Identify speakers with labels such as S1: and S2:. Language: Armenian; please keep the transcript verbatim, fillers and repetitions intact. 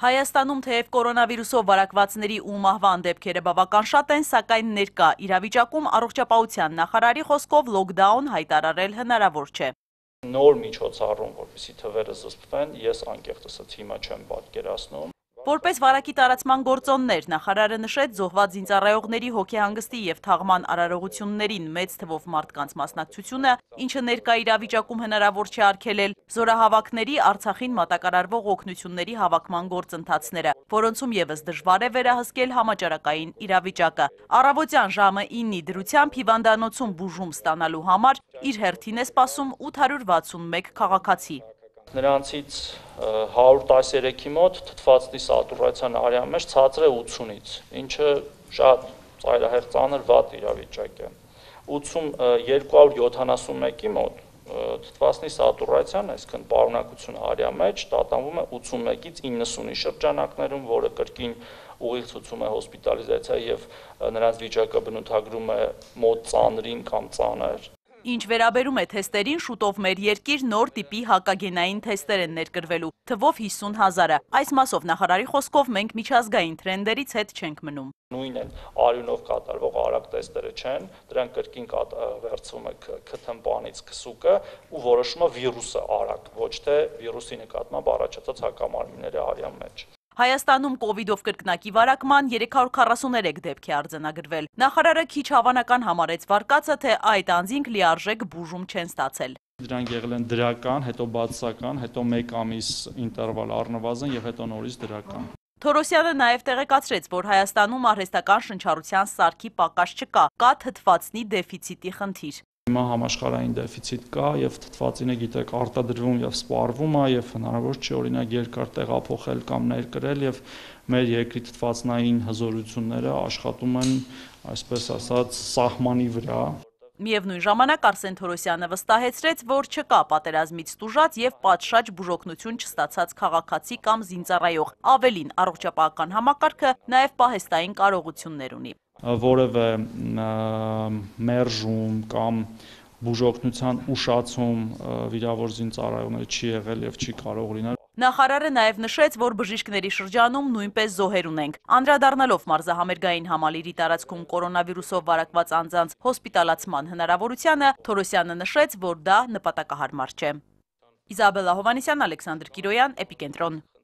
S1: Հայաստանում թեև կորոնավիրուսով վարակվածների ու մահվան դեպքերը բավական շատ են, սակայն ներկա իրավիճակում առողջապահության նախարարի խոսքով լոկդաուն հայտարարել հնարավոր չէ։
S2: Նոր միջոցառում, որպեսզի թվերը զսպվեն, ես անկեղծս հիմա չեմ պատկերացնում։
S1: Որպես վարակի տարածման գործոններ, նախարարը նշեց զոհված զինծառայողների հոգեհանգստի և թաղման արարողություններին մեծ թվով մարդկանց մասնակցությունը, ինչը ներկա իրավիճակում հնարավոր չէ արգելել, զորահավաքների Արցախին մատակարարվող օգնությունների հավաքման գործընթացները, որոնցում ևս դժվար է վերահսկել համաճարակային իրավիճակը։ Առավոտյան ժամը ինի դրությամբ հիվանդանոցում բուժում ստանալու համար իր հերթին է սպասում ութ հարյուր վաթսունմեկ քաղաքացի։
S2: Նրանցից հարյուր տասներեքի մոտ թթվածնի սատուրացիան արյան մեջ ցածր է ութսունից, ինչը շատ ծայրահեղ ծանր վատ իրավիճակ է։ երկու հարյուր յոթանասունմեկի մոտ թթվածնի սատուրացիան, այսինքն պարունակությունը արյան մեջ տատանվում է ութսունմեկից իննսունի շրջանակներում, որը կրկին ուղիղ է հոսպիտալիզացիա եւ նրանց վիճակը բնութագրում է մոտ ծանրին կամ ծանր։
S1: Ինչ վերաբերում է թեստերին, շուտով մեր երկիր նոր տիպի հակագենային թեստեր են ներկրվելու, թվով հիսուն հազարը։ Այս մասով նախարարի խոսքով մենք միջազգային թրենդերից հետ չենք մնում։
S2: Նույն են արյունով կատարվող արագ տեստերը չեն, դրանք կրկին վերցվում է քթմպանից քսուկը ու որոշում է վիրուսը արագ, ոչ թե վիրուսի նկատմամբ առաջացած հակամարմինների արյան մեջ։
S1: Հայաստանում կովիդով կրկնակի վարակման երեք հարյուր քառասուներեք դեպք է արձանագրվել։ Նախարարը քիչ հավանական համարեց վարկածը, թե այդ անձինք լիարժեք բուժում չեն ստացել։
S3: Դրանք եղել են դրական, հետո բացասական, հետո մեկ ամիս ինտերվալ առնվազն եւ հետո նորից դրական։
S1: Թորոսյանը նաև տեղեկացրեց, որ Հայաստանում արհեստական շնչառության սարքի պակաս չկա, կա թթվածնի դեֆիցիտի խնդիր։
S3: Հիմա համաշխարհային դեֆիցիտ կա եւ թթվածինը գիտեք արտադրվում եւ սպառվում է եւ հնարավոր չէ օրինակ երկար տեղափոխել կամ ներկրել եւ մեր երկրի թթվածնային հզորությունները աշխատում են, այսպես ասած, սահմանի վրա։
S1: Միևնույն ժամանակ Արսեն Թորոսյանը վստահեցրեց, որ չկա պատերազմից տուժած եւ պատշաճ բուժօգնություն չստացած քաղաքացի կամ զինծառայող, ավելին առողջապահական համակարգը նաեւ պահեստային կարողություններ ունի։
S3: Որևէ մերժում կամ բուժօգնության ուշացում վիրավոր զինծառայողների չի եղել եւ չի կարող լինել։
S1: Նախարարը նաև նշեց, որ բժիշկների շրջանում նույնպես զոհեր ունենք։ Անդրադառնալով մարզահամերգային համալիրի տարածքում կորոնավիրուսով վարակված անձանց հոսպիտալացման հնարավորությանը, Թորոսյանը նշեց, որ դա նպատակահարմար չէ։ Իզաբելլա Հովհաննիսյան, Ալեքսանդր Կիրոյան, Էպիկենտրոն։